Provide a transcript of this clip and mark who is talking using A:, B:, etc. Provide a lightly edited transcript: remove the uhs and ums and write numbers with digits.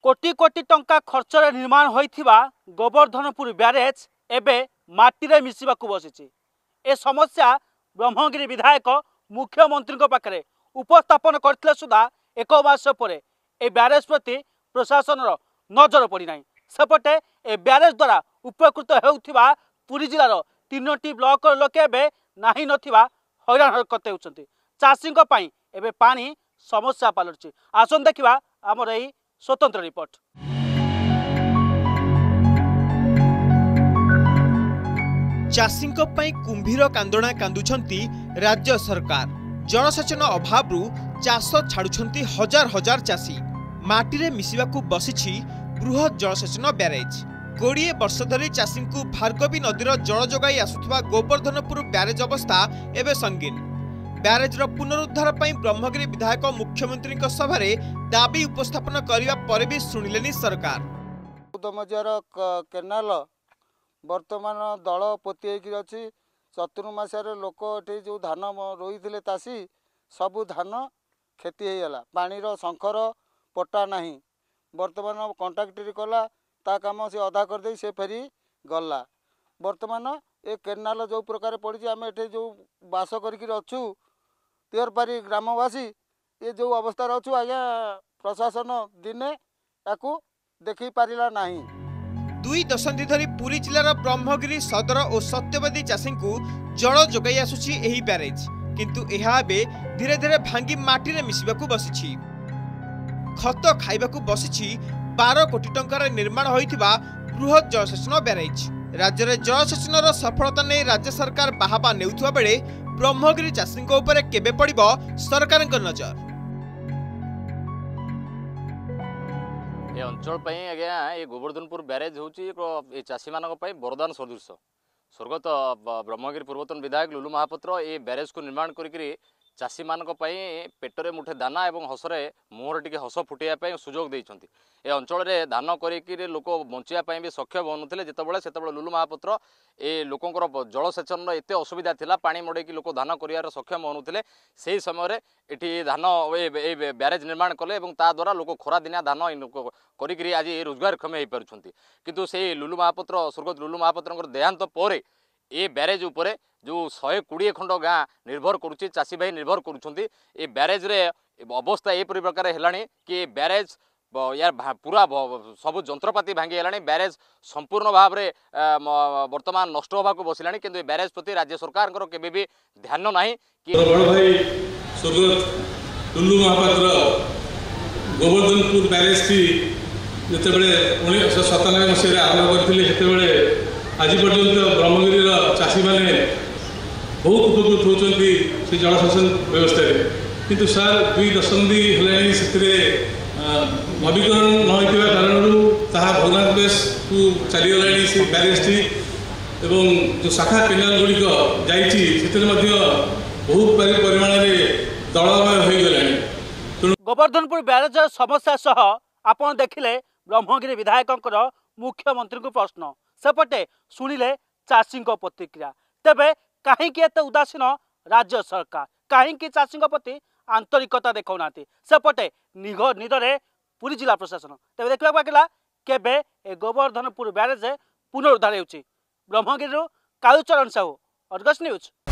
A: कोटी कोटी टंका खर्चर निर्माण होइथिबा गोवर्धनपुर ब्यारेज एबे माटी मिसिबाकू बसिछि। ए समस्या ब्रह्मगिरी विधायक मुख्यमंत्री पाखरे उपस्थापन करथिले सुधा एक मास पर ए ब्यारेज प्रति प्रशासन नजर पड़ी नाही। सेपटे ए ब्यारेज द्वारा उपकृत हेउथिबा पुरी जिलार 3टी ब्लॉक लोके एबे नाही नथिबा हैरान हरकत हेउछंती। चाषींको पई एबे पानी समस्या पालटछि। आसन देखिबा हमर एही स्वतंत्र रिपोर्ट।
B: चाषींको पई कुंभीर कांदणा कांदुछंती राज्य सरकार। जलसेचन अभावरू चाष छाड़ुछंती हजार हजार चाषी। माटी मिसिबाकू बसिछि बृहत जलसेचन ब्यारेज। 20 वर्ष धरी चाषी को भार्गवी नदीर जल जोगाई आसुथबा गोवर्धनपुर ब्यारेज अवस्था एवं संगीन। ब्यारेजर पुनरुद्धार पर ब्रह्मगिरी विधायक मुख्यमंत्री सभारे दाबी उपस्थापन करने पर भी शुणिलेनी सरकार।
C: 14 मजार केनाल वर्तमान दल पोती अच्छी। चतुर्मासर लोक ये जो धान रोई चाषी सबू धान क्षति होगा। पानीर शंखर पटा नहीं। वर्तमान कंट्राक्टर कला ता काम से अधा करदे से फेरी गला। वर्तमान ए केनाल जो प्रकार पड़ी आम ये जो बास करछु तिहरपारी ग्रामवासी ये जो अवस्था अच्छु आज्ञा प्रशासन दिने ताकू देखी पारिला नहीं।
B: 2 दशंधि धरी पुरी जिलार ब्रह्मगिरी सदर और सत्यवादी चाषी को जल जोगाई आसुछि एही ब्यारेज। किंतु एहा एबे धीरे धीरे भांगी माटी रे मिसिबाकू बसिछि। खत खाइबाकू बसिछि 12 कोटी टंकार निर्माण होइथिबा बृहत जलसेचन ब्यारेज। राज्य में जलसेचन सफलता नहीं राज्य सरकार बाहाबा नेउथुवा बेले ब्रह्मगिरी चाषी उपरे केबे पड़िबो सरकार नजर।
D: ये अंचल आज्ञा ये गोवर्धनपुर ब्यारेज होची चाषी मान वरदान सदृश। स्वर्गत ब्रह्मगिरी पूर्वतन विधायक लुलु महापात्र ये ब्यारेज को निर्माण करी चाषी मान पेटरे मुठे दाना और हसरे मुहर टी हस फुटाइवाई सुजोग देइछंती। ए अंचल में धान करी लोक बंचाई भी सक्षम होनुथिले। जेतेबेले लुलु महापात्र ए लोकंकर जलसेचन एते असुविधा थिला, पानी मड़ेकी लोक धान करियार सक्षम होनुथिले। सेही समय एठी धान ए ब्यारेज निर्माण कले और ता द्वारा लोक खरा दिना धान करी आज रोजगारक्षम हो पारुछंती। किंतु से लुलु महापात्र स्वर्गत लुलु महापात्र देहांत पर ए ब्यारेज उपरे जो 120 खंड गाँ निर्भर करुच्ची चाषी भाई निर्भर करुँच। ब्यारेज रे अवस्था ये प्रकार है कि ब्यारेज यार पूरा सब जंत्रपाति भांगी है। ब्यारेज संपूर्ण भाव में वर्तमान नष्ट होगा बसला। कि ब्यारेज प्रति राज्य सरकार केबे भी ध्यान नहीं कि
E: बड़ भाई स्वर्गत लुलु महापात्र गोवर्धनपुर ब्यारेज की जितेबाला 1997 मसीह आरंभ करते आज पर्यंत ब्रह्मगिरी चाषी मैंने बहुत उपकृत होती से जलसेचन व्यवस्था। किंतु सार 2 दशंधि है नवीकरण न होता कारण भग्नावशेष को चलीगला से ब्यारेज टी जो शाखा केनाल गुड़िक जा बहुत परिमाण में दलमय हो गला।
A: गोवर्धनपुर ब्यारेज समस्या सह आपण देखिले ब्रह्मगिरी विधायक मुख्यमंत्री को प्रश्न। सेपटे शुणिले चाषी प्रतिक्रिया। तेबे कहीं उदासीन राज्य सरकार, कहीं चाषी प्रति आंतरिकता देखा सेपटे निदरे पुरी जिला प्रशासन। तेज देखा केबे ए गोवर्धनपुर ब्यारेज पुनरुद्धार होउछि। Brahmagiri Kalucharan Sahu, argus news.